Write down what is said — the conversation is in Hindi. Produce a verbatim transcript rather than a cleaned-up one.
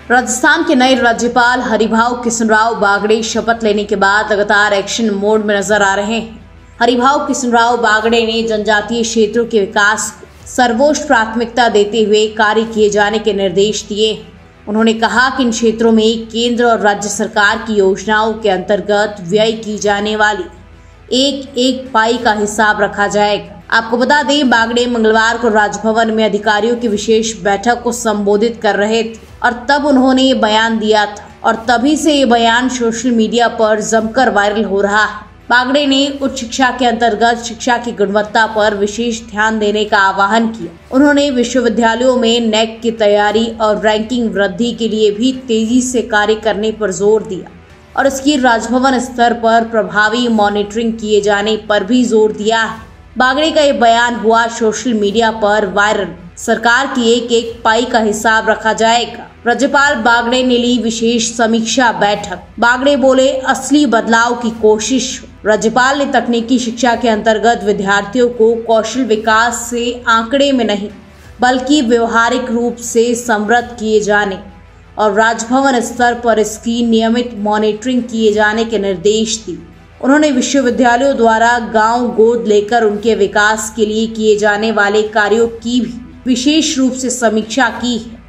राजस्थान के नए राज्यपाल हरिभाऊ कृष्णराव बागड़े शपथ लेने के बाद लगातार एक्शन मोड में नजर आ रहे हैं। हरिभाऊ कृष्णराव बागड़े ने जनजातीय क्षेत्रों के विकास को सर्वोच्च प्राथमिकता देते हुए कार्य किए जाने के निर्देश दिए। उन्होंने कहा कि इन क्षेत्रों में केंद्र और राज्य सरकार की योजनाओं के अंतर्गत व्यय की जाने वाली एक एक पाई का हिसाब रखा जाएगा। आपको बता दें, बागड़े मंगलवार को राजभवन में अधिकारियों की विशेष बैठक को संबोधित कर रहे थे और तब उन्होंने ये बयान दिया था और तभी से ये बयान सोशल मीडिया पर जमकर वायरल हो रहा है। बागड़े ने उच्च शिक्षा के अंतर्गत शिक्षा की गुणवत्ता पर विशेष ध्यान देने का आह्वान किया। उन्होंने विश्वविद्यालयों में नेक की तैयारी और रैंकिंग वृद्धि के लिए भी तेजी से कार्य करने पर जोर दिया और इसकी राजभवन स्तर पर प्रभावी मॉनिटरिंग किए जाने पर भी जोर दिया है। बागड़े का ये बयान हुआ सोशल मीडिया पर वायरल। सरकार की एक एक पाई का हिसाब रखा जाएगा। राज्यपाल बागड़े ने ली विशेष समीक्षा बैठक। बागड़े बोले, असली बदलाव की कोशिश। राज्यपाल ने तकनीकी शिक्षा के अंतर्गत विद्यार्थियों को कौशल विकास से आंकड़े में नहीं बल्कि व्यवहारिक रूप से समृद्ध किए जाने और राजभवन स्तर पर इसकी नियमित मॉनिटरिंग किए जाने के निर्देश दिए। उन्होंने विश्वविद्यालयों द्वारा गांव गोद लेकर उनके विकास के लिए किए जाने वाले कार्यों की भी विशेष रूप से समीक्षा की है।